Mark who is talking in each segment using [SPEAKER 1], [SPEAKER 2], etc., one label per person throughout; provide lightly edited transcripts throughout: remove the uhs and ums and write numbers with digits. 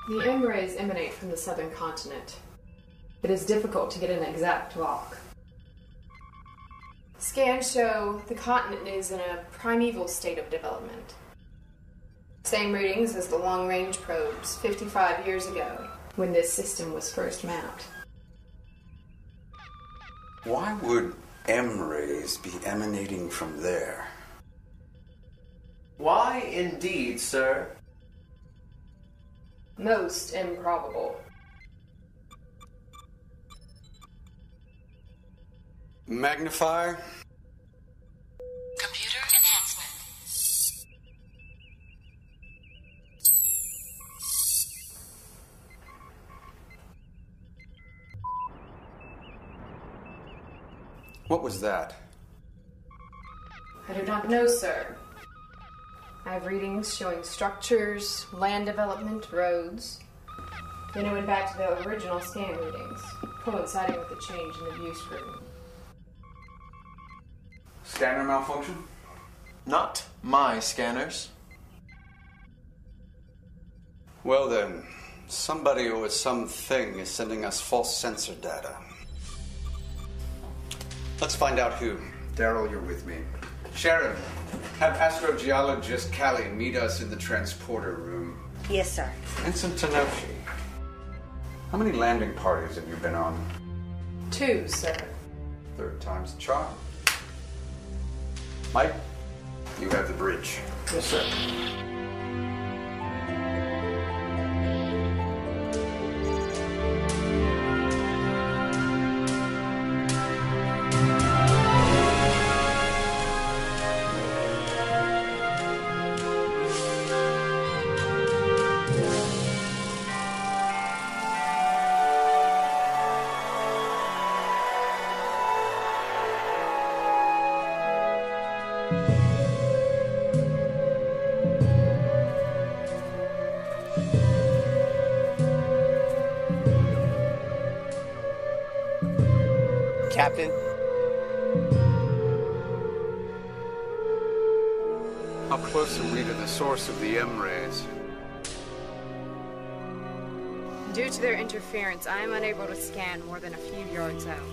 [SPEAKER 1] The M-rays emanate from the southern continent. It is difficult to get an exact lock. Scans show the continent is in a primeval state of development. Same readings as the long-range probes 55 years ago, when this system was first mapped.
[SPEAKER 2] Why would M-rays be emanating from there?
[SPEAKER 3] Why indeed, sir?
[SPEAKER 1] Most improbable.
[SPEAKER 2] Magnifier?
[SPEAKER 4] Computer enhancement.
[SPEAKER 2] What was that?
[SPEAKER 1] I do not know, sir. I have readings showing structures, land development, roads. Then it went back to the original scan readings, coinciding with the change in the view scrutiny.
[SPEAKER 2] Scanner malfunction?
[SPEAKER 3] Not my scanners.
[SPEAKER 2] Well then, somebody or something is sending us false sensor data. Let's find out who. Daryl, you're with me. Sharon, have astrogeologist Callie meet us in the transporter room.
[SPEAKER 5] Yes, sir.
[SPEAKER 2] Vincent Tenoshi, how many landing parties have you been on?
[SPEAKER 1] 2, sir.
[SPEAKER 2] Third time's the charm. Mike, you have the bridge.
[SPEAKER 3] Yes, sir.
[SPEAKER 6] Captain?
[SPEAKER 2] How close are we to the source of the M-rays?
[SPEAKER 1] Due to their interference, I am unable to scan more than a few yards out.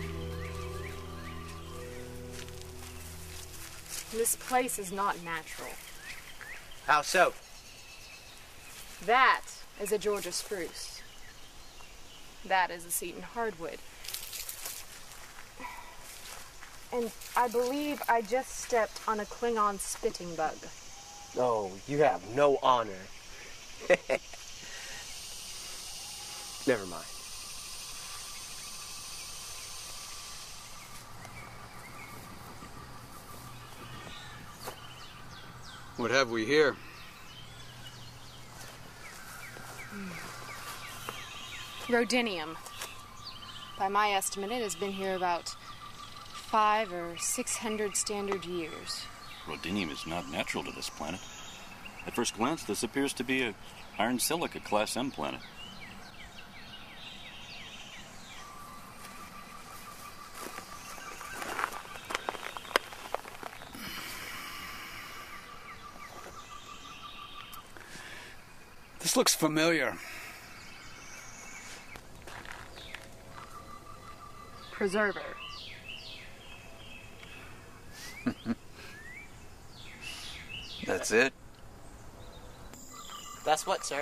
[SPEAKER 1] This place is not natural.
[SPEAKER 6] How so?
[SPEAKER 1] That is a Georgia spruce. That is a Seton hardwood. And I believe I just stepped on a Klingon spitting bug.
[SPEAKER 6] Oh, you have no honor. Never mind.
[SPEAKER 2] What have we here?
[SPEAKER 1] Rhodinium. By my estimate, it has been here about 500 or 600 standard years.
[SPEAKER 7] Rhodinium is not natural to this planet. At first glance, this appears to be a iron silica Class M planet.
[SPEAKER 2] This looks familiar.
[SPEAKER 1] Preserver.
[SPEAKER 2] That's it?
[SPEAKER 6] That's what, sir?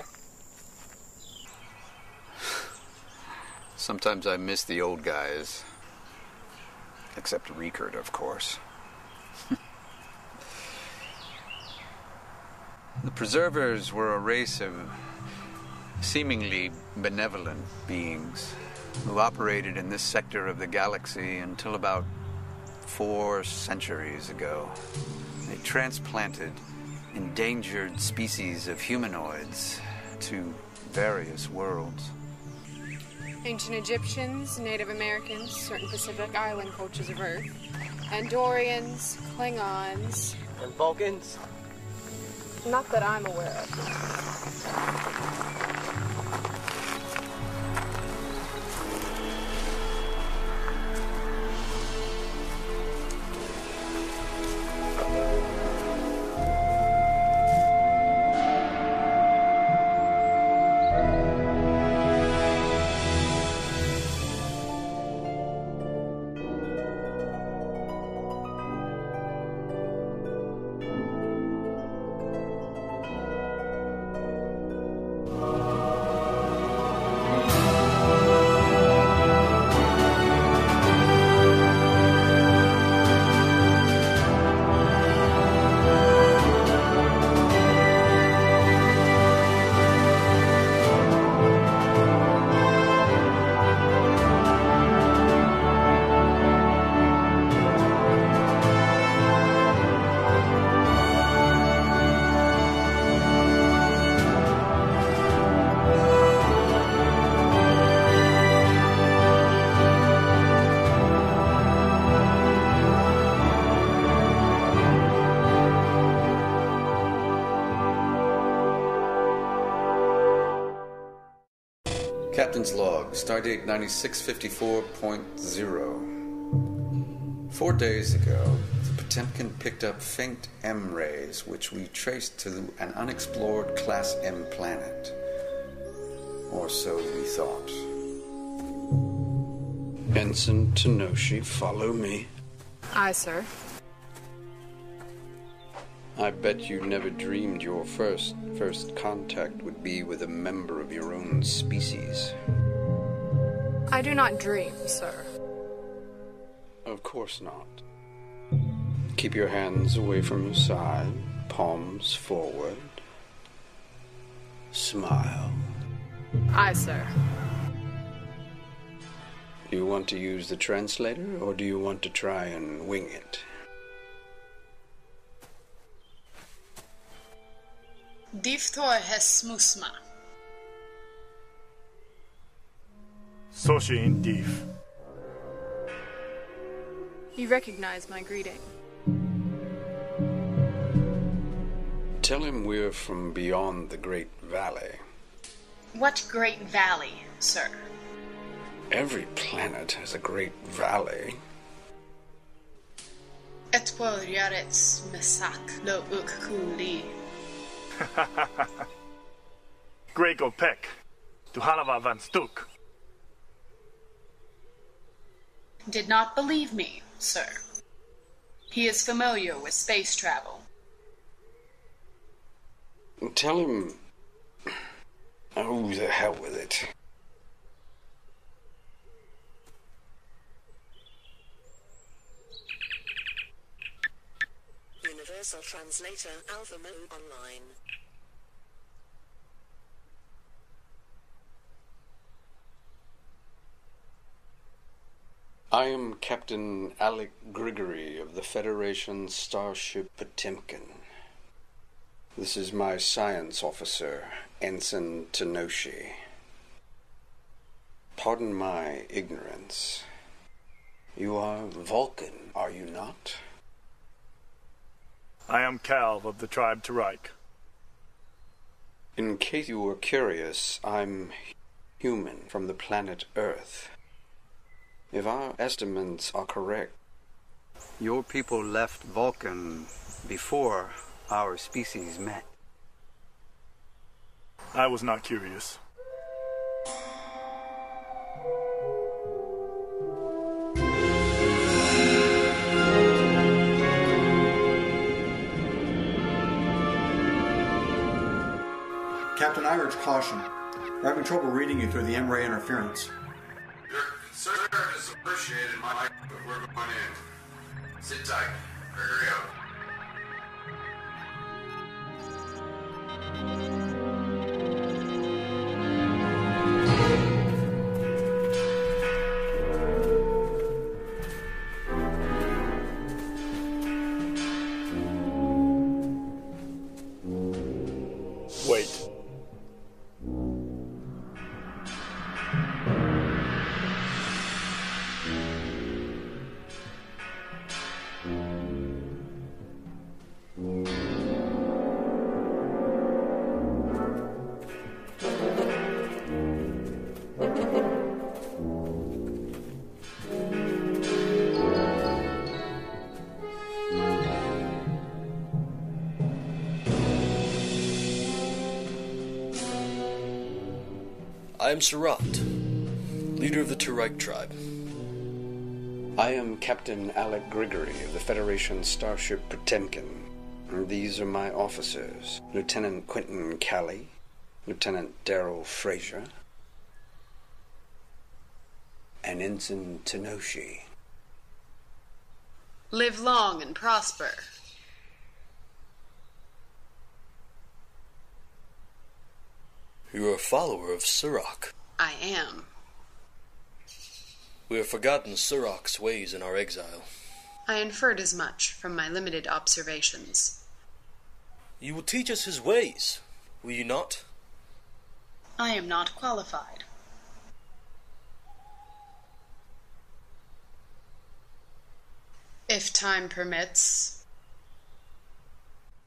[SPEAKER 2] Sometimes I miss the old guys. Except Riekert, of course. The Preservers were a race of seemingly benevolent beings who operated in this sector of the galaxy until about 4 centuries ago. They transplanted endangered species of humanoids to various worlds.
[SPEAKER 1] Ancient Egyptians, Native Americans, certain Pacific Island cultures of Earth, Andorians, Klingons.
[SPEAKER 6] And Vulcans?
[SPEAKER 1] Not that I'm aware of.
[SPEAKER 2] Captain's log, stardate 9654.0. 4 days ago, the Potemkin picked up faint M rays, which we traced to an unexplored Class M planet. Or so we thought. Ensign Tenoshi, follow me.
[SPEAKER 1] Aye, sir.
[SPEAKER 2] I bet you never dreamed your first contact would be with a member of your own species.
[SPEAKER 1] I do not dream, sir.
[SPEAKER 2] Of course not. Keep your hands away from your side, palms forward. Smile.
[SPEAKER 1] Aye, sir.
[SPEAKER 2] Do you want to use the translator, or do you want to try and wing it?
[SPEAKER 1] Diftor hesmusma.
[SPEAKER 4] Soshin Dif.
[SPEAKER 1] You recognize my greeting.
[SPEAKER 2] Tell him we're from beyond the Great Valley.
[SPEAKER 1] What great valley, sir?
[SPEAKER 2] Every planet has a great valley.
[SPEAKER 1] Etwar yarets mesak lo uk kuli.
[SPEAKER 4] Grego Peck. Du halava van stuk.
[SPEAKER 1] Did not believe me, sir. He is familiar with space travel.
[SPEAKER 2] Tell him... Oh, the hell with it.
[SPEAKER 5] Universal Translator Alpha Mode Online.
[SPEAKER 2] I am Captain Alec Grigory of the Federation Starship Potemkin. This is my science officer, Ensign Tenoshi. Pardon my ignorance. You are Vulcan, are you not?
[SPEAKER 4] I am Calv of the tribe Tarik.
[SPEAKER 2] In case you were curious, I'm human from the planet Earth. If our estimates are correct, your people left Vulcan before our species met.
[SPEAKER 4] I was not curious.
[SPEAKER 8] Captain, I urge caution. We're having trouble reading you through the M-ray interference.
[SPEAKER 9] Your concern is appreciated, Mike, but we're going in. Sit tight. Hurry up.
[SPEAKER 4] Wait.
[SPEAKER 10] I am Surat, leader of the Tarik tribe.
[SPEAKER 2] I am Captain Alec Grigory of the Federation Starship Potemkin. And these are my officers, Lieutenant Quentin Callie, Lieutenant Daryl Frazier, and Ensign Tenoshi.
[SPEAKER 1] Live long and prosper.
[SPEAKER 10] You are a follower of Surak.
[SPEAKER 1] I am.
[SPEAKER 10] We have forgotten Surak's ways in our exile.
[SPEAKER 1] I inferred as much from my limited observations.
[SPEAKER 10] You will teach us his ways, will you not?
[SPEAKER 1] I am not qualified. If time permits.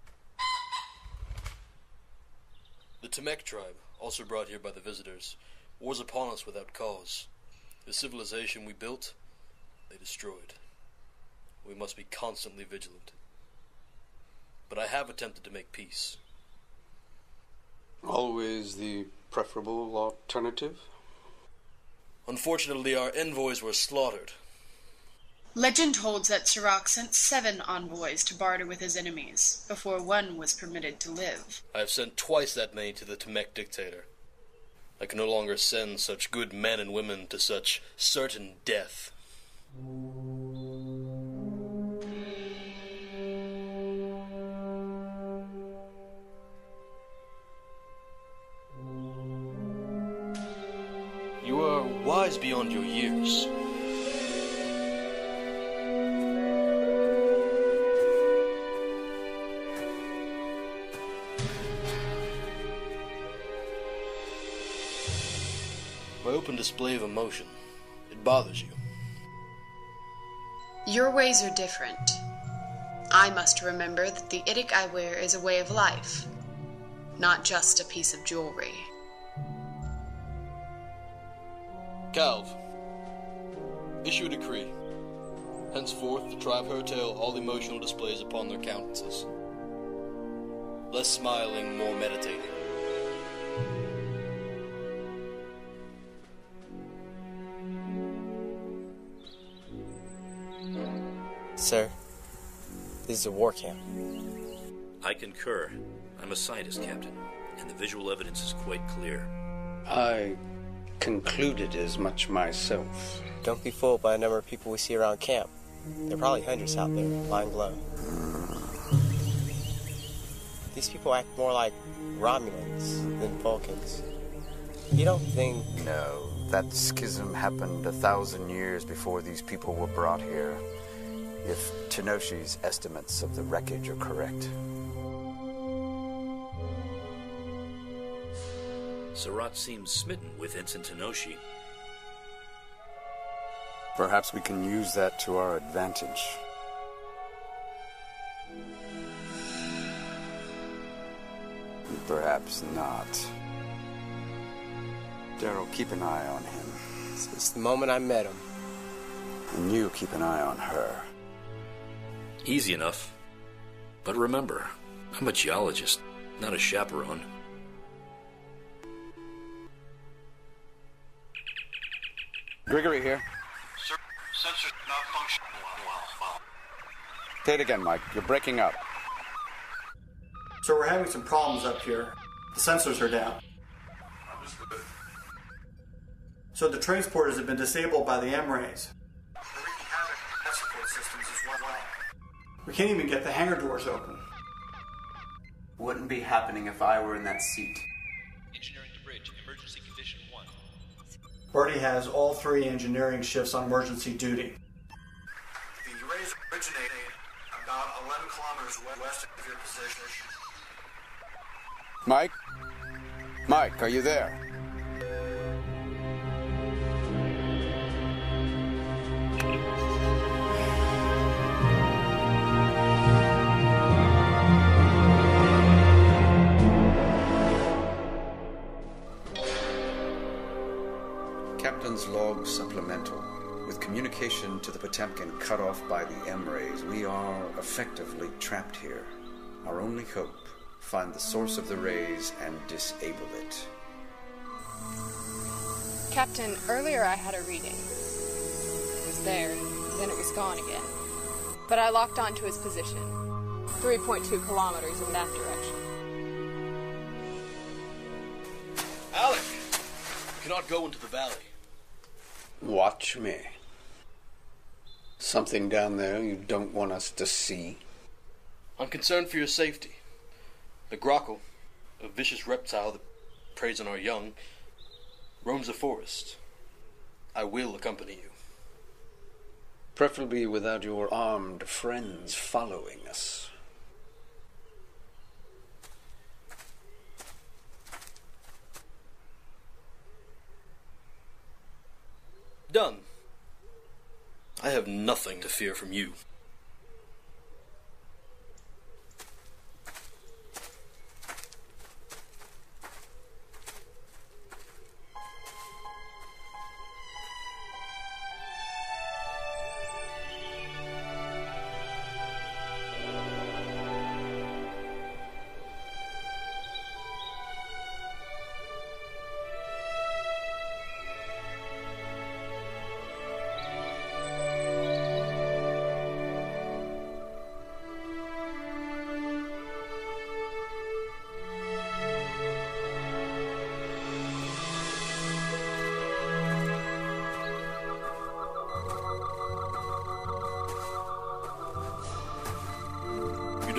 [SPEAKER 10] The Tamek tribe, also brought here by the visitors, War's upon us without cause. The civilization we built, they destroyed. We must be constantly vigilant. But I have attempted to make peace.
[SPEAKER 11] Always the preferable alternative?
[SPEAKER 10] Unfortunately, our envoys were slaughtered.
[SPEAKER 12] Legend holds that Sirach sent 7 envoys to barter with his enemies, before one was permitted to live.
[SPEAKER 10] I have sent twice that many to the Temec dictator. I can no longer send such good men and women to such certain death. You are wise beyond your years. My open display of emotion, it bothers you.
[SPEAKER 12] Your ways are different. I must remember that the Idic I wear is a way of life, not just a piece of jewelry.
[SPEAKER 10] Calv, issue a decree. Henceforth, the tribe curtail all emotional displays upon their countenances. Less smiling, more meditating.
[SPEAKER 6] Sir, this is a war camp.
[SPEAKER 7] I concur. I'm a scientist, Captain, and the visual evidence is quite clear.
[SPEAKER 11] I concluded as much myself.
[SPEAKER 6] Don't be fooled by the number of people we see around camp. There are probably hundreds out there, lying low. These people act more like Romulans than Vulcans. You don't think...
[SPEAKER 2] No, that schism happened 1,000 years before these people were brought here. If Tenoshi's estimates of the wreckage are correct.
[SPEAKER 7] Sarat seems smitten with Ensign Tenoshi.
[SPEAKER 11] Perhaps we can use that to our advantage. Perhaps not. Daryl, keep an eye on him.
[SPEAKER 6] Since the moment I met him.
[SPEAKER 11] And you keep an eye on her.
[SPEAKER 7] Easy enough. But remember, I'm a geologist, not a chaperone.
[SPEAKER 11] Grigory here.
[SPEAKER 9] Sir, sensors not functioning well.
[SPEAKER 11] Say it again, Mike. You're breaking up.
[SPEAKER 8] So we're having some problems up here. The sensors are down.
[SPEAKER 9] Understood.
[SPEAKER 8] So the transporters have been disabled by the M-rays.
[SPEAKER 9] They're wreaking havoc with the support systems as well.
[SPEAKER 8] We can't even get the hangar doors open.
[SPEAKER 3] Wouldn't be happening if I were in that seat.
[SPEAKER 13] Engineering to bridge, emergency condition 1.
[SPEAKER 8] Birdie has all 3 engineering shifts on emergency duty.
[SPEAKER 9] The rays originated about 11 kilometers west of your position.
[SPEAKER 11] Mike? Mike, are you there?
[SPEAKER 2] Captain's log supplemental. With communication to the Potemkin cut off by the M-rays, we are effectively trapped here. Our only hope, find the source of the rays and disable it.
[SPEAKER 1] Captain, earlier I had a reading. It was there, and then it was gone again. But I locked onto his position. 3.2 kilometers in that direction.
[SPEAKER 10] Alec! You cannot go into the valley.
[SPEAKER 11] Watch me. Something down there you don't want us to see?
[SPEAKER 10] I'm concerned for your safety. The Grockle, a vicious reptile that preys on our young, roams the forest. I will accompany you.
[SPEAKER 11] Preferably without your armed friends following us.
[SPEAKER 10] Done. I have nothing to fear from you.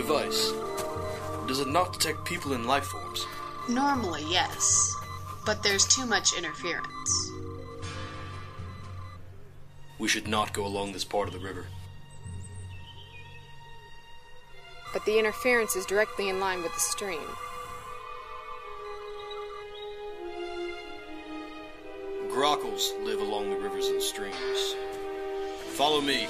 [SPEAKER 10] device. Does it not detect people in life forms?
[SPEAKER 12] Normally, yes. But there's too much interference.
[SPEAKER 10] We should not go along this part of the river.
[SPEAKER 1] But the interference is directly in line with the stream.
[SPEAKER 10] Grockles live along the rivers and streams. Follow me.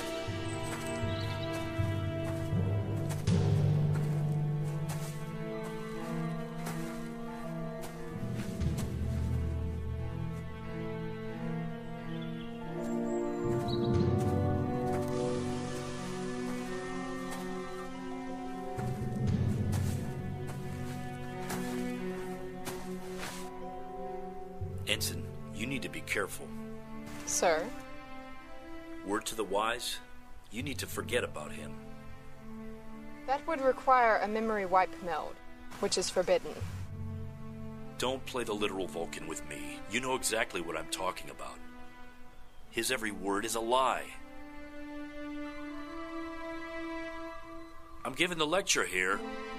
[SPEAKER 14] Ensign, you need to be careful.
[SPEAKER 1] Sir?
[SPEAKER 14] Word to the wise, you need to forget about him.
[SPEAKER 1] That would require a memory wipe meld, which is forbidden.
[SPEAKER 14] Don't play the literal Vulcan with me. You know exactly what I'm talking about. His every word is a lie. I'm giving the lecture here.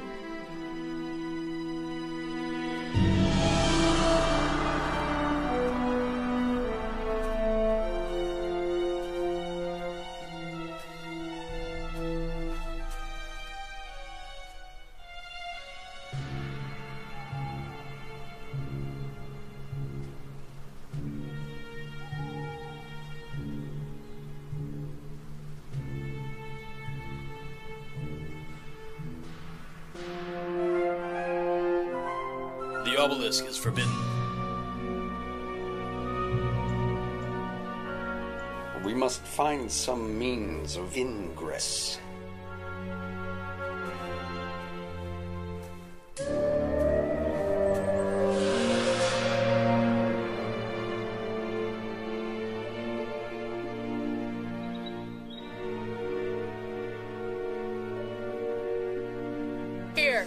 [SPEAKER 10] The obelisk is forbidden.
[SPEAKER 11] We must find some means of ingress.
[SPEAKER 1] Here.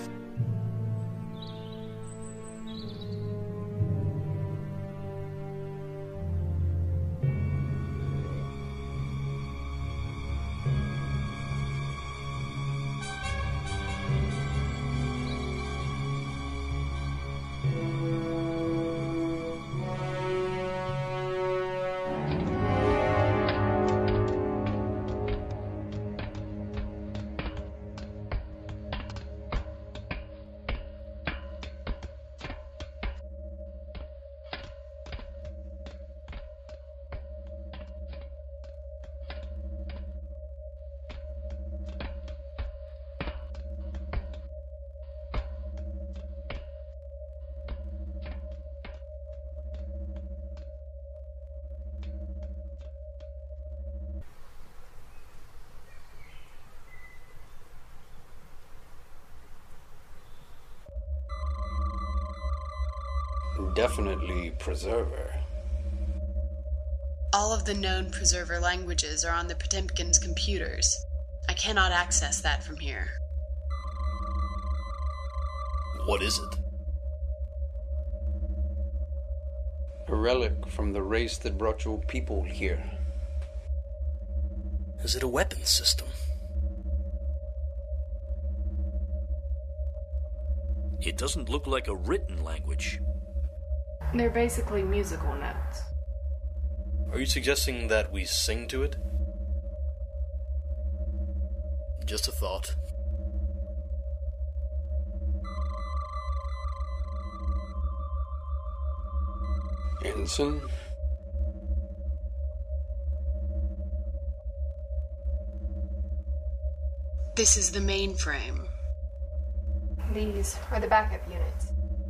[SPEAKER 11] Definitely preserver.
[SPEAKER 12] All of the known preserver languages are on the Potemkin's computers. I cannot access that from here.
[SPEAKER 10] What is it?
[SPEAKER 11] A relic from the race that brought your people here.
[SPEAKER 10] Is it a weapon system?
[SPEAKER 14] It doesn't look like a written language.
[SPEAKER 1] They're basically musical notes.
[SPEAKER 10] Are you suggesting that we sing to it? Just a thought.
[SPEAKER 11] Ensign?
[SPEAKER 12] This is the mainframe.
[SPEAKER 1] These are the backup units.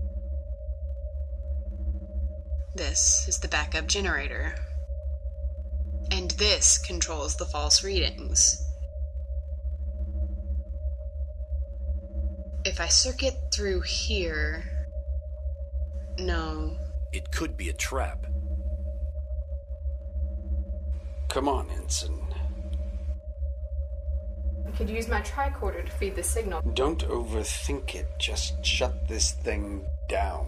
[SPEAKER 12] This is the backup generator. And this controls the false readings. If I circuit through here... No.
[SPEAKER 14] It could be a trap.
[SPEAKER 11] Come on, Ensign.
[SPEAKER 1] I could use my tricorder to feed the signal.
[SPEAKER 11] Don't overthink it. Just shut this thing down.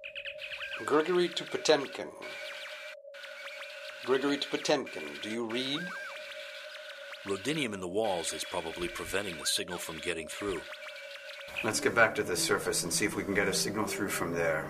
[SPEAKER 11] Grigory to Potemkin. Grigory to Potemkin, do you read?
[SPEAKER 14] Rhodinium in the walls is probably preventing the signal from getting through.
[SPEAKER 2] Let's get back to the surface and see if we can get a signal through from there.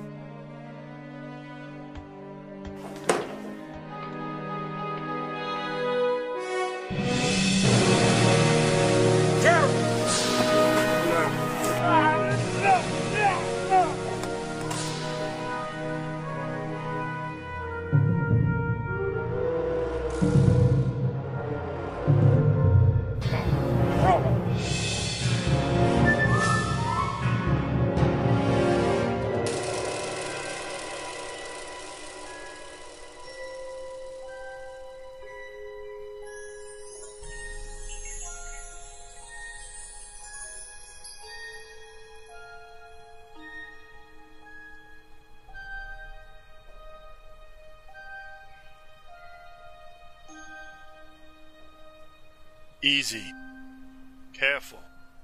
[SPEAKER 4] Easy. Careful.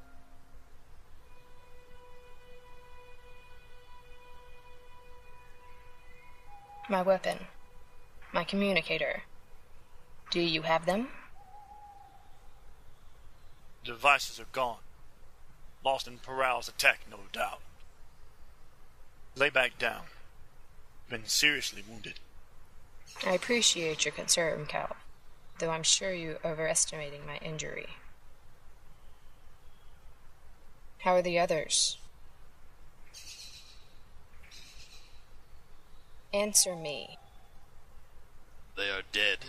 [SPEAKER 1] My weapon. My communicator. Do you have them?
[SPEAKER 4] The devices are gone. Lost in Paral's attack, no doubt. Lay back down. Been seriously wounded.
[SPEAKER 1] I appreciate your concern, Cal, though I'm sure you're overestimating my injury. How are the others? Answer me.
[SPEAKER 10] They are dead.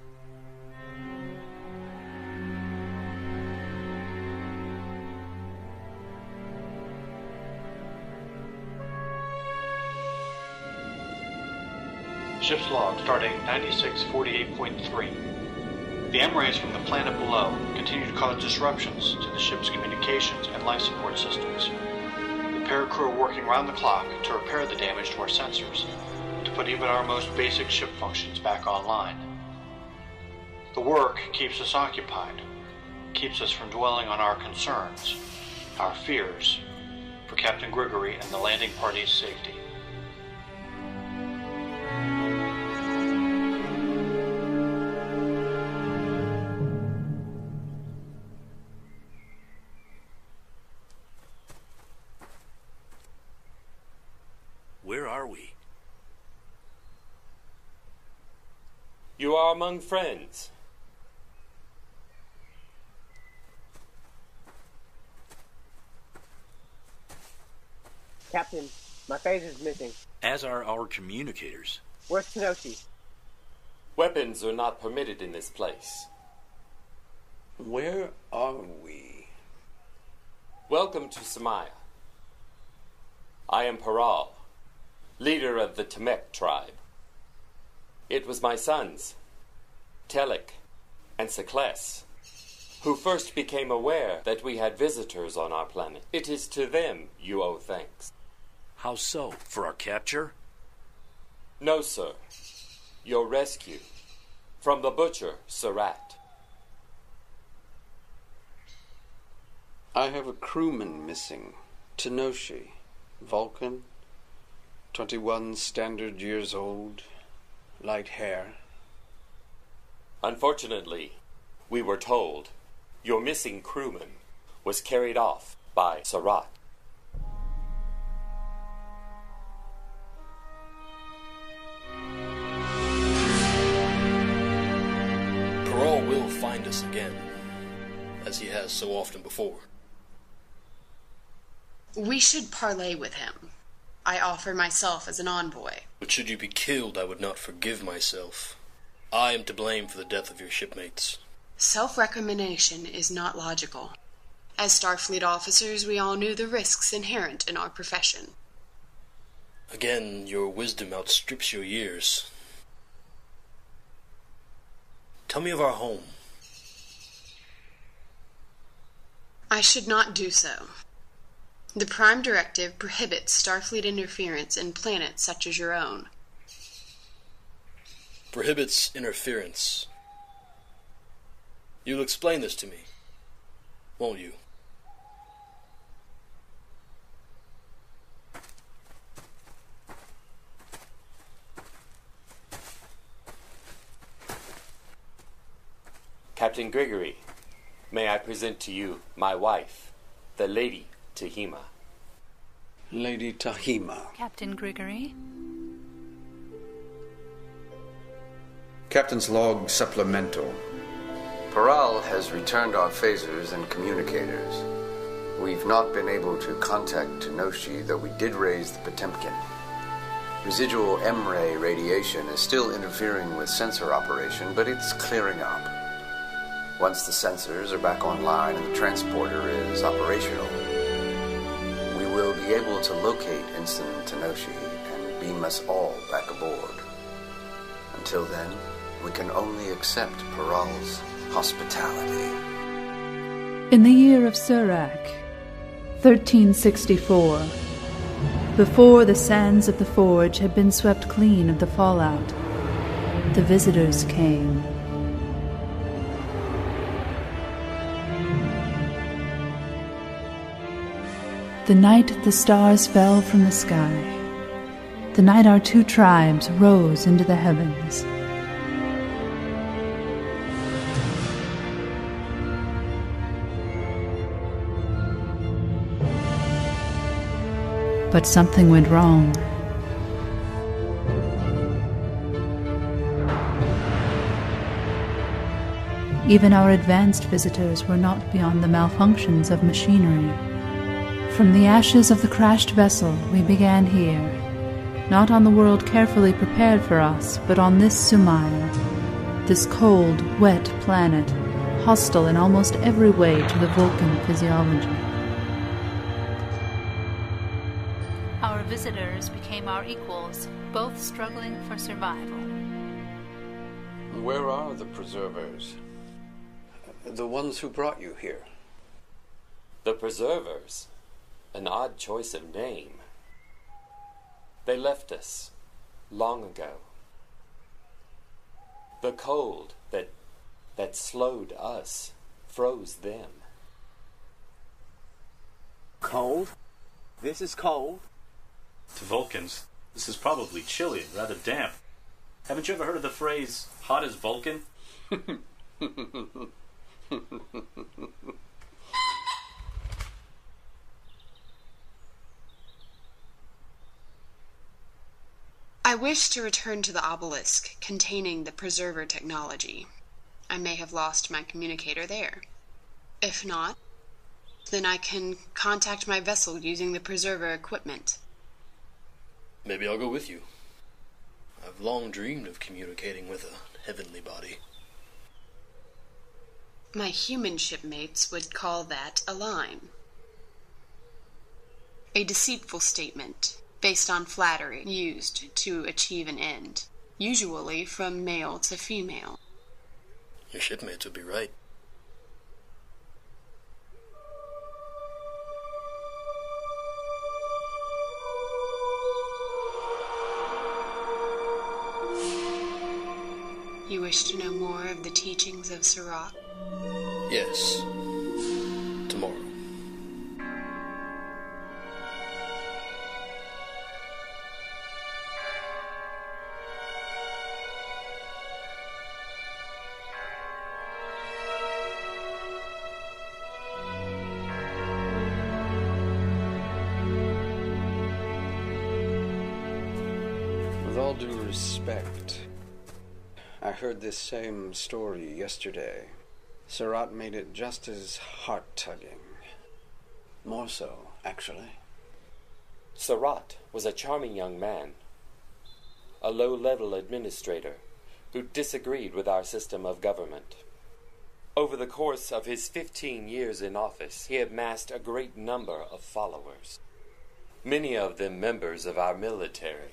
[SPEAKER 8] Ship's log starting 9648.3. The M-rays from the planet below continue to cause disruptions to the ship's communications and life support systems. The paracrew are working round the clock to repair the damage to our sensors, to put even our most basic ship functions back online. The work keeps us occupied, keeps us from dwelling on our concerns, our fears, for Captain Grigory and the landing party's safety.
[SPEAKER 14] Where are we?
[SPEAKER 15] You are among friends.
[SPEAKER 6] Captain, my phaser's missing.
[SPEAKER 14] As are our communicators.
[SPEAKER 6] Where's Tenoshi?
[SPEAKER 15] Weapons are not permitted in this place.
[SPEAKER 11] Where are we?
[SPEAKER 15] Welcome to Samaya. I am Paral, leader of the Temec tribe. It was my sons, Telik and Sekles, who first became aware that we had visitors on our planet. It is to them you owe thanks.
[SPEAKER 14] How so? For our capture?
[SPEAKER 15] No, sir. Your rescue from the butcher, Surat.
[SPEAKER 11] I have a crewman missing. Tenoshi. Vulcan. 21 standard years old. Light hair.
[SPEAKER 15] Unfortunately, we were told your missing crewman was carried off by Surat.
[SPEAKER 10] Paral will find us again, as he has so often before.
[SPEAKER 12] We should parley with him. I offer myself as an envoy.
[SPEAKER 10] But should you be killed, I would not forgive myself. I am to blame for the death of your shipmates.
[SPEAKER 12] Self-recrimination is not logical. As Starfleet officers, we all knew the risks inherent in our profession.
[SPEAKER 10] Again, your wisdom outstrips your years. Tell me of our home.
[SPEAKER 12] I should not do so. The Prime Directive prohibits Starfleet interference in planets such as your own.
[SPEAKER 10] Prohibits interference. You'll explain this to me, won't you?
[SPEAKER 15] Captain Gregory, may I present to you my wife, the Lady Tahima.
[SPEAKER 11] Lady Tahima.
[SPEAKER 16] Captain Gregory.
[SPEAKER 2] Captain's log supplemental.
[SPEAKER 17] Paral has returned our phasers and communicators. We've not been able to contact Tenoshi, though we did raise the Potemkin. Residual M-ray radiation is still interfering with sensor operation, but it's clearing up. Once the sensors are back online and the transporter is operational, we will be able to locate Ensign Tenoshi and beam us all back aboard. Until then, we can only accept Paral's hospitality.
[SPEAKER 18] In the year of Surak, 1364, before the sands of the forge had been swept clean of the fallout, the visitors came. The night the stars fell from the sky, the night our two tribes rose into the heavens. But something went wrong. Even our advanced visitors were not beyond the malfunctions of machinery. From the ashes of the crashed vessel, we began here, not on the world carefully prepared for us, but on this Sumaya, this cold, wet planet, hostile in almost every way to the Vulcan physiology.
[SPEAKER 16] Our visitors became our equals, both struggling for survival.
[SPEAKER 11] Where are the preservers? The ones who brought you here?
[SPEAKER 15] The Preservers? An odd choice of name. They left us long ago. The cold that slowed us froze them.
[SPEAKER 6] Cold? This is cold?
[SPEAKER 7] To Vulcans, this is probably chilly and rather damp. Haven't you ever heard of the phrase, hot as Vulcan?
[SPEAKER 12] I wish to return to the obelisk containing the preserver technology. I may have lost my communicator there. If not, then I can contact my vessel using the preserver equipment.
[SPEAKER 10] Maybe I'll go with you. I've long dreamed of communicating with a heavenly body.
[SPEAKER 12] My human shipmates would call that a line. A deceitful statement based on flattery used to achieve an end, usually from male to female.
[SPEAKER 10] Your shipmates would be right.
[SPEAKER 12] You wish to know more of the teachings of Surak?
[SPEAKER 10] Yes. Tomorrow.
[SPEAKER 11] With all due respect, I heard this same story yesterday. Surat made it just as heart-tugging. More so, actually.
[SPEAKER 15] Surat was a charming young man, a low-level administrator who disagreed with our system of government. Over the course of his 15 years in office, he amassed a great number of followers, many of them members of our military.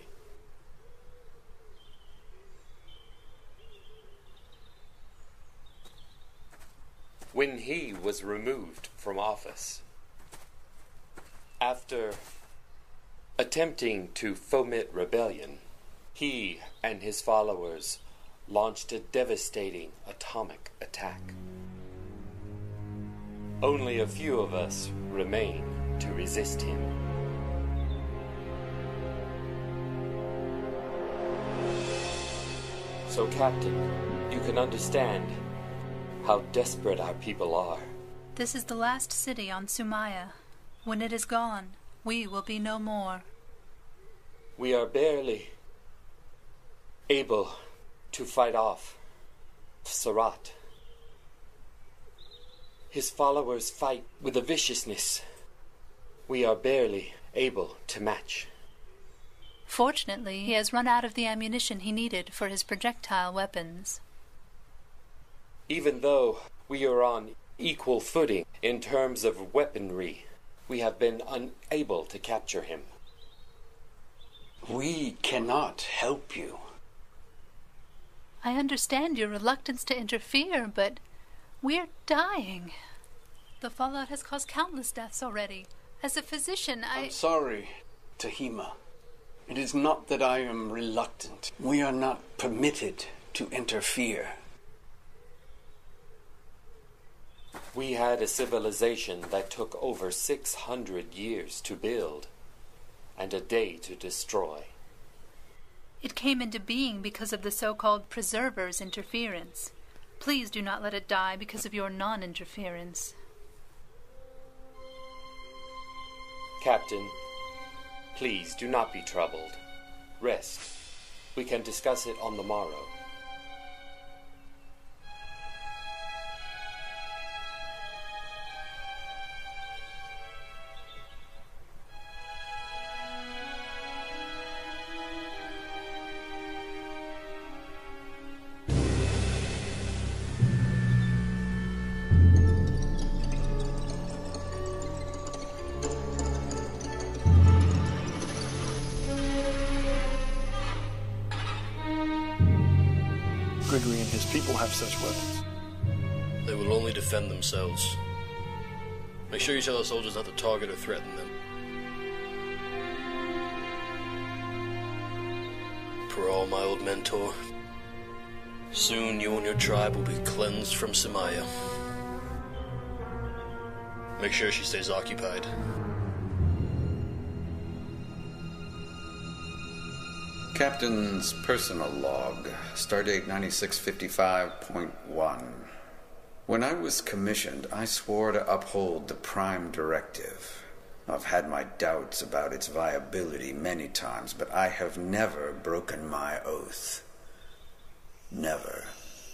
[SPEAKER 15] When he was removed from office, after attempting to foment rebellion, he and his followers launched a devastating atomic attack. Only a few of us remain to resist him. So, Captain, you can understand how desperate our people are.
[SPEAKER 16] This is the last city on Sumaya. When it is gone, we will be no more.
[SPEAKER 15] We are barely able to fight off Sarat. His followers fight with a viciousness we are barely able to match.
[SPEAKER 16] Fortunately, he has run out of the ammunition he needed for his projectile weapons.
[SPEAKER 15] Even though we are on equal footing in terms of weaponry, we have been unable to capture him.
[SPEAKER 11] We cannot help you.
[SPEAKER 16] I understand your reluctance to interfere, but we're dying. The fallout has caused countless deaths already. As a physician,
[SPEAKER 11] I'm sorry, Tahima. It is not that I am reluctant. We are not permitted to interfere.
[SPEAKER 15] We had a civilization that took over 600 years to build and a day to destroy.
[SPEAKER 16] It came into being because of the so-called Preserver's interference. Please do not let it die because of your non-interference.
[SPEAKER 15] Captain, please do not be troubled. Rest. We can discuss it on the morrow.
[SPEAKER 8] Gregory and his people have such weapons.
[SPEAKER 10] They will only defend themselves. Make sure you tell the soldiers not to target or threaten them. Paral, my old mentor, soon you and your tribe will be cleansed from Samaya. Make sure she stays occupied.
[SPEAKER 17] Captain's personal log, Stardate 9655.1. When I was commissioned, I swore to uphold the Prime Directive. I've had my doubts about its viability many times, but I have never broken my oath. Never.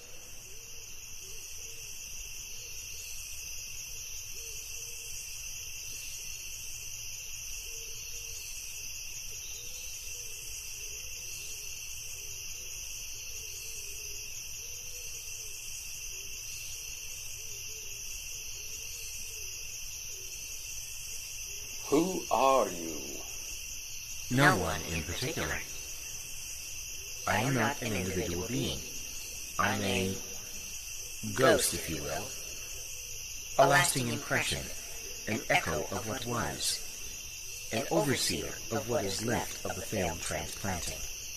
[SPEAKER 11] Who are you?
[SPEAKER 19] No one in particular. I am not an individual being. I'm a ghost, if you will. A lasting impression, an echo of what was, an overseer of what is left of the failed transplanting.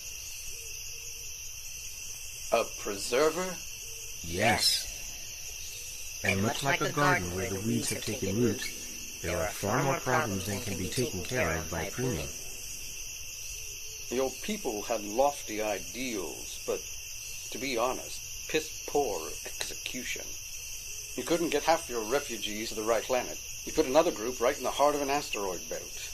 [SPEAKER 11] A preserver?
[SPEAKER 19] Yes. And much like a garden where the weeds have taken root, there are far more problems than can be taken care of by pruning.
[SPEAKER 11] Your people had lofty ideals, but, to be honest, piss-poor execution. You couldn't get half your refugees to the right planet. You put another group right in the heart of an asteroid belt.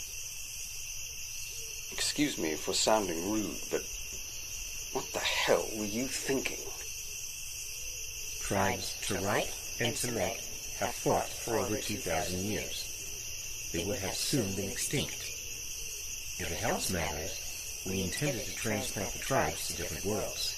[SPEAKER 11] Excuse me for sounding rude, but what the hell were you thinking?
[SPEAKER 19] Tribes Tarait and Tamek have fought for over 2,000 years. They would have soon been extinct. If it helps matters, we intended to transplant the tribes to different worlds.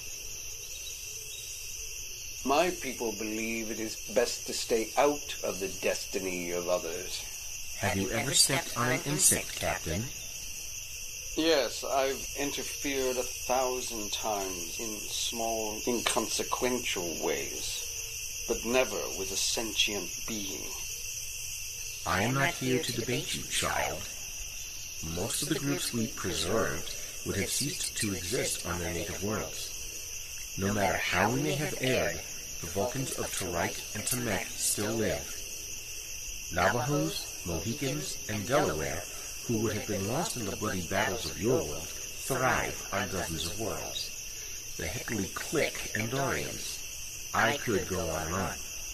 [SPEAKER 11] My people believe it is best to stay out of the destiny of others.
[SPEAKER 19] Have you ever stepped on an insect, Captain?
[SPEAKER 11] Yes, I've interfered 1,000 times in small, inconsequential ways, but never with a sentient being.
[SPEAKER 19] I am not here to debate you, child. Most of the groups we preserved would have ceased to exist on their native worlds. No matter how we may have erred, the Vulcans of Tarait and Tamek still live. Navajos, Mohicans, and Delaware, who would have been lost in the bloody battles of your world, thrive on dozens of worlds. The Hickory Click and Dorians. I could go on and on.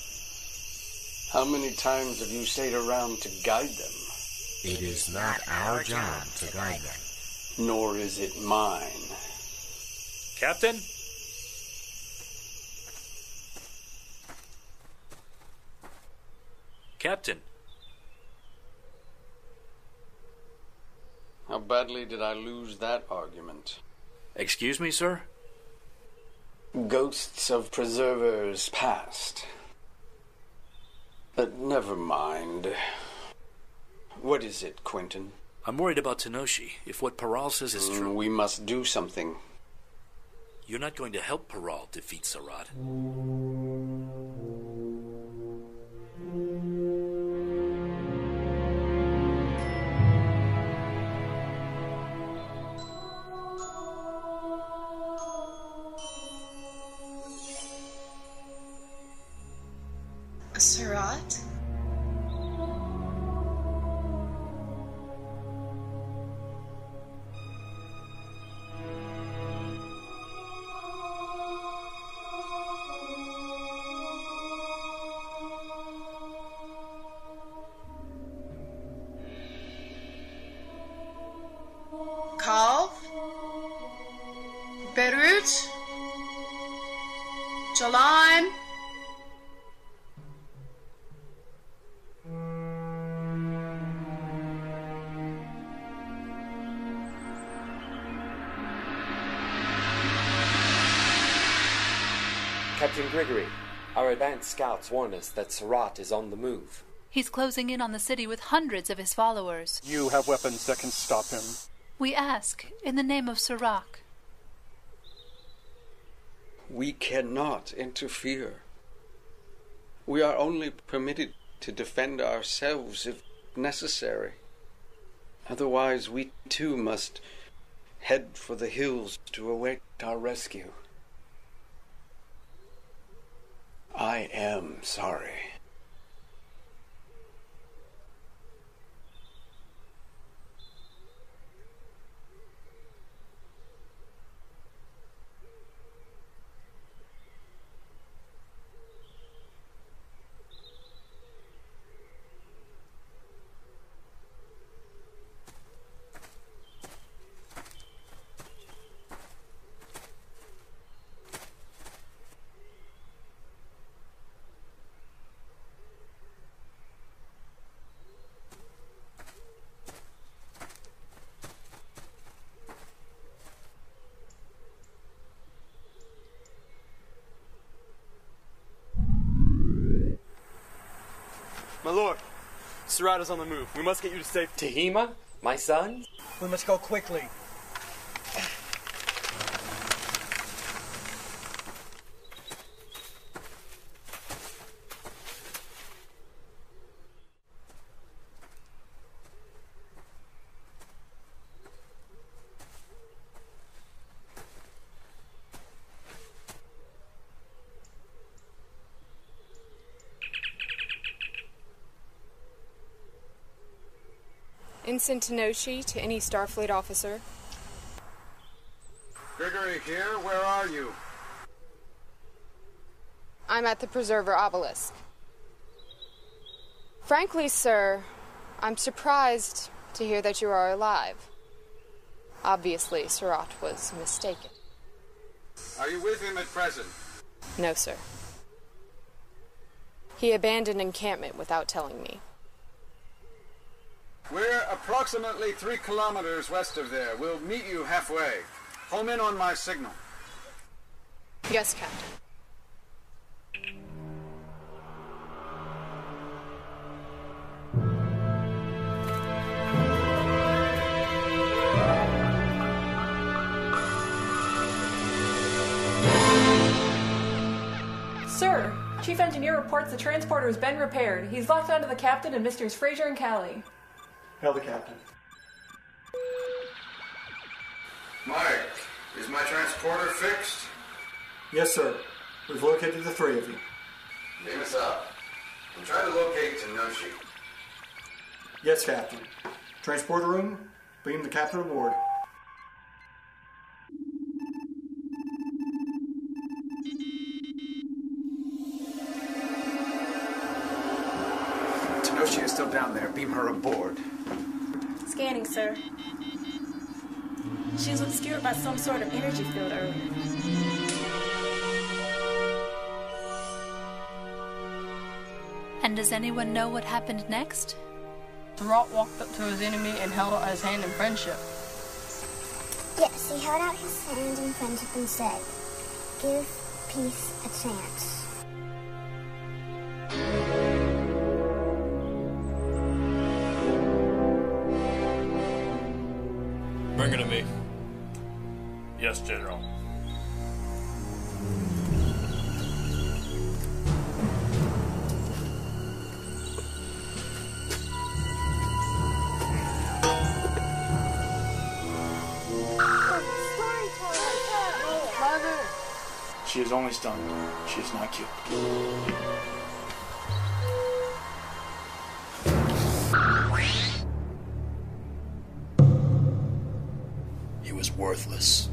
[SPEAKER 11] How many times have you stayed around to guide them?
[SPEAKER 19] It is not our job to guide them.
[SPEAKER 11] Nor is it mine.
[SPEAKER 4] Captain?
[SPEAKER 14] Captain.
[SPEAKER 11] How badly did I lose that argument?
[SPEAKER 14] Excuse me, sir?
[SPEAKER 11] Ghosts of preservers past. But never mind. What is it, Quentin?
[SPEAKER 14] I'm worried about Tenoshi. If what Paral says is true...
[SPEAKER 11] We must do something.
[SPEAKER 14] You're not going to help Paral defeat Sarat.
[SPEAKER 12] Sarat? Kalv? Beirut? Jalan?
[SPEAKER 15] Captain Gregory, our advanced scouts warn us that Sarat is on the move.
[SPEAKER 16] He's closing in on the city with hundreds of his followers.
[SPEAKER 8] You have weapons that can stop him.
[SPEAKER 16] We ask, in the name of Sirach.
[SPEAKER 11] We cannot interfere. We are only permitted to defend ourselves if necessary. Otherwise, we too must head for the hills to await our rescue. I am sorry.
[SPEAKER 20] My lord, Sarat is on the move. We must get you to safety.
[SPEAKER 15] Tehima? My son?
[SPEAKER 20] We must go quickly.
[SPEAKER 1] Ensign Tenoshi to any Starfleet officer.
[SPEAKER 9] Gregory here, where are you?
[SPEAKER 1] I'm at the Preserver Obelisk. Frankly, sir, I'm surprised to hear that you are alive. Obviously, Sarat was mistaken.
[SPEAKER 9] Are you with him at present?
[SPEAKER 1] No, sir. He abandoned encampment without telling me.
[SPEAKER 9] We're approximately 3 kilometers west of there. We'll meet you halfway. Home in on my signal.
[SPEAKER 1] Yes, Captain.
[SPEAKER 21] Sir, Chief Engineer reports the transporter has been repaired. He's locked onto the captain and Misters Fraser and Callie.
[SPEAKER 20] Hail the captain.
[SPEAKER 9] Mike, is my transporter fixed?
[SPEAKER 20] Yes, sir. We've located the 3 of you.
[SPEAKER 9] Beam us up. I'm trying to locate Tenoshi.
[SPEAKER 20] Yes, Captain. Transporter room, beam the captain aboard.
[SPEAKER 17] She is still down there. Beam her aboard.
[SPEAKER 5] Scanning, sir. She was obscured by some sort of energy field earlier.
[SPEAKER 16] And does anyone know what happened next?
[SPEAKER 22] Surratt walked up to his enemy and held out his hand in friendship.
[SPEAKER 23] Yes, he held out his hand in friendship and said, "Give peace a chance."
[SPEAKER 10] Bring her to me.
[SPEAKER 4] Yes, General. She is only stunned. She is not killed.
[SPEAKER 10] He was worthless.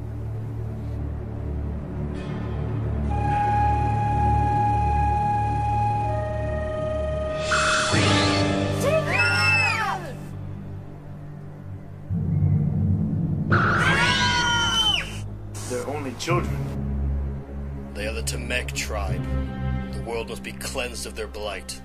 [SPEAKER 4] They're only children.
[SPEAKER 10] They are the Temec tribe. The world must be cleansed of their blight.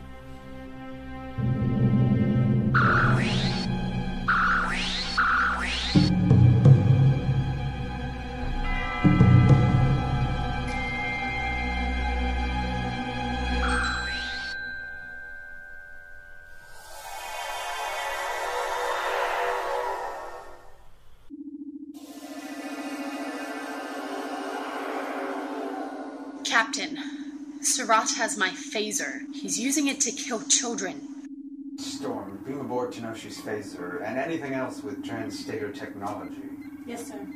[SPEAKER 12] Captain, Surratt has my phaser. He's using it to kill children.
[SPEAKER 17] Storm, beam aboard Tenoshi's phaser and anything else with transstater technology.
[SPEAKER 5] Yes, sir.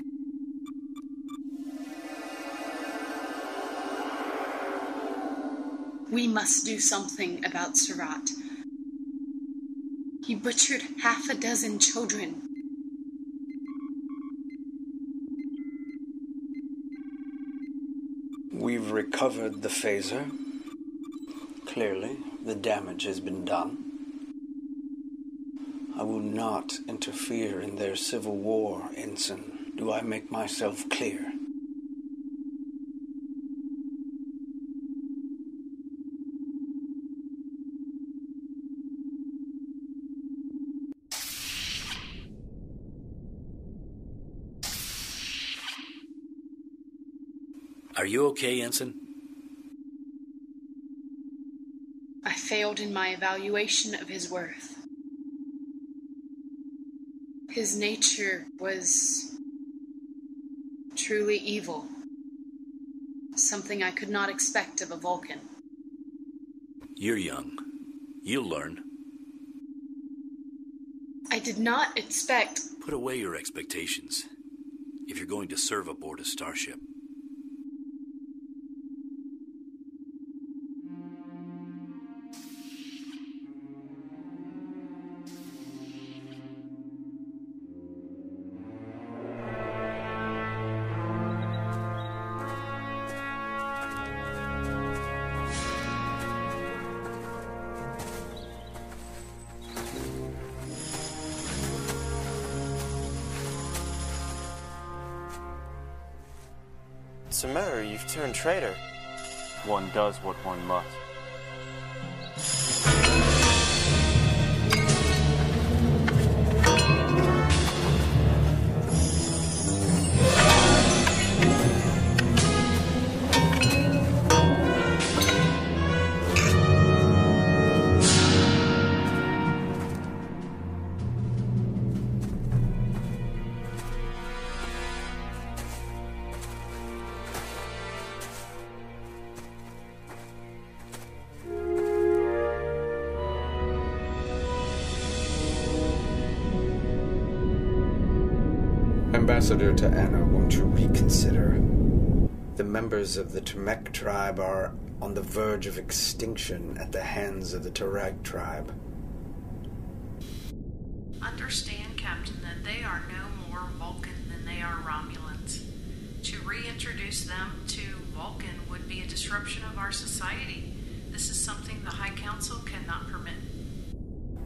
[SPEAKER 12] We must do something about Surratt. He butchered half a dozen children.
[SPEAKER 11] We've recovered the phaser. Clearly, the damage has been done. I will not interfere in their civil war, Ensign. Do I make myself clear?
[SPEAKER 14] Are you okay, Ensign?
[SPEAKER 12] I failed in my evaluation of his worth. His nature was truly evil. Something I could not expect of a Vulcan.
[SPEAKER 14] You're young. You'll learn.
[SPEAKER 12] I did not expect...
[SPEAKER 14] Put away your expectations. If you're going to serve aboard a starship.
[SPEAKER 6] Samara, you've turned traitor.
[SPEAKER 24] One does what one must.
[SPEAKER 11] Ambassador to Anna, won't you reconsider? The members of the Temec tribe are on the verge of extinction at the hands of the Tarag tribe.
[SPEAKER 25] Understand, Captain, that they are no more Vulcan than they are Romulans. To reintroduce them to Vulcan would be a disruption of our society. This is something the High Council cannot permit.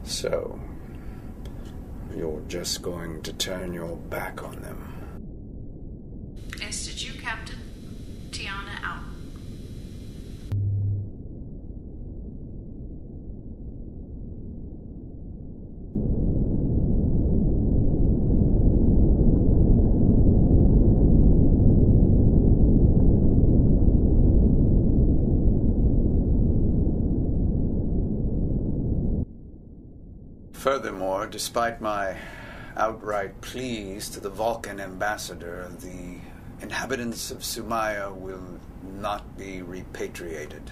[SPEAKER 11] So, you're just going to turn your back on them?
[SPEAKER 25] Institute Captain. Tiana out.
[SPEAKER 11] Furthermore, despite my outright pleas to the Vulcan ambassador, the inhabitants of Sumaya will not be repatriated.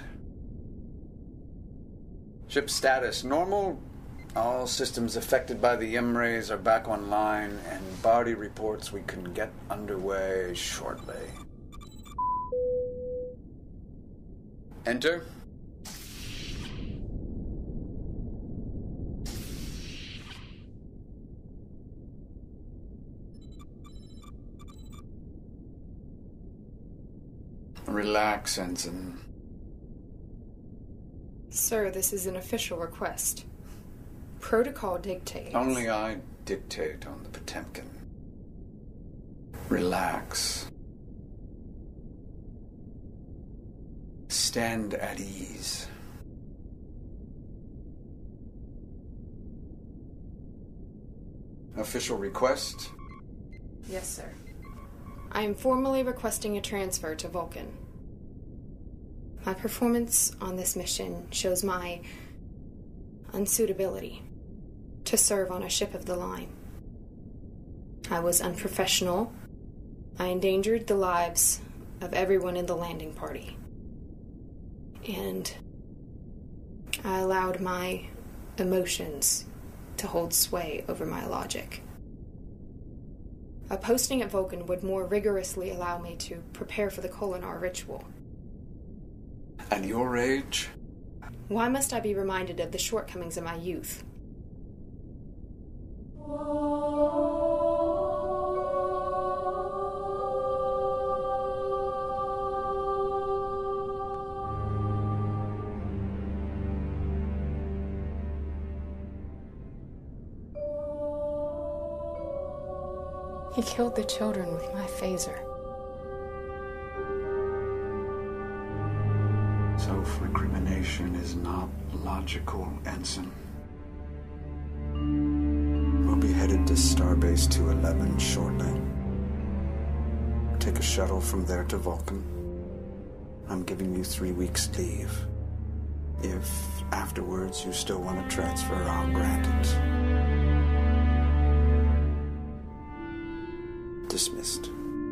[SPEAKER 11] Ship status normal. All systems affected by the M-rays are back online, and Barty reports we can get underway shortly. Enter. Relax, Ensign.
[SPEAKER 1] Sir, this is an official request. Protocol dictates.
[SPEAKER 11] Only I dictate on the Potemkin. Relax. Stand at ease. Official request?
[SPEAKER 1] Yes, sir. I am formally requesting a transfer to Vulcan. My performance on this mission shows my unsuitability to serve on a ship of the line. I was unprofessional. I endangered the lives of everyone in the landing party. And I allowed my emotions to hold sway over my logic. A posting at Vulcan would more rigorously allow me to prepare for the Kolinar ritual.
[SPEAKER 11] At your age?
[SPEAKER 1] Why must I be reminded of the shortcomings of my youth? He killed the children with my phaser.
[SPEAKER 11] Self-recrimination is not logical, Ensign. We'll be headed to Starbase 211 shortly. Take a shuttle from there to Vulcan. I'm giving you 3 weeks leave. If afterwards you still want to transfer, I'll grant it. Dismissed.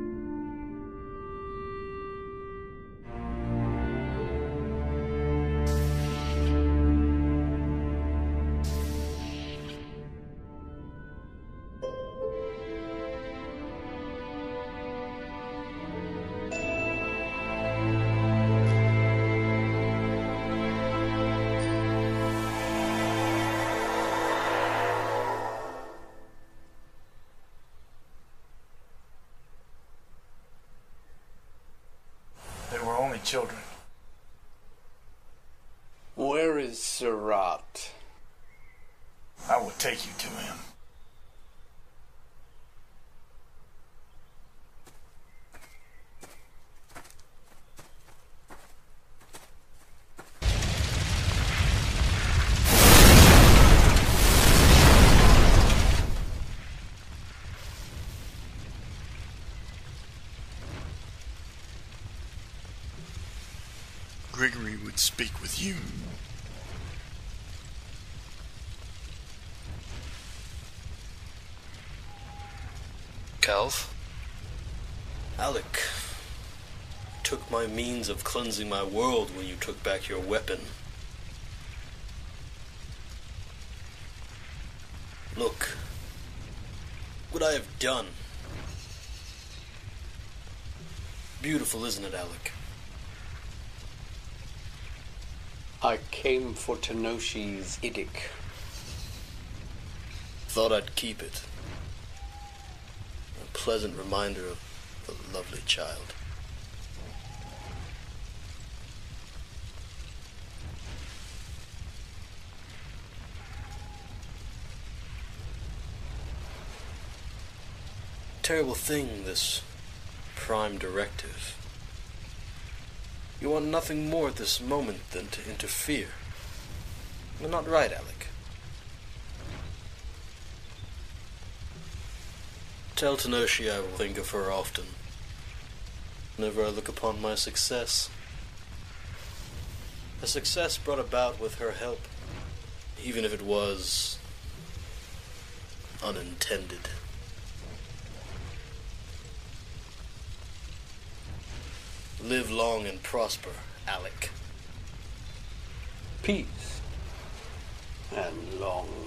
[SPEAKER 4] Children.
[SPEAKER 11] Where is Surratt?
[SPEAKER 4] I will take you to him. Gregory would speak with you.
[SPEAKER 10] Calv? Alec took my means of cleansing my world when you took back your weapon. Look, what I have done. Beautiful, isn't it, Alec?
[SPEAKER 11] I came for Tenoshi's Idik.
[SPEAKER 10] Thought I'd keep it. A pleasant reminder of a lovely child. terrible thing, this Prime Directive. You want nothing more at this moment than to interfere. You're not right, Alec. Tell Tenoshi I will think of her often, whenever I look upon my success. A success brought about with her help, even if it was unintended. Live long and prosper, Alec.
[SPEAKER 11] Peace and long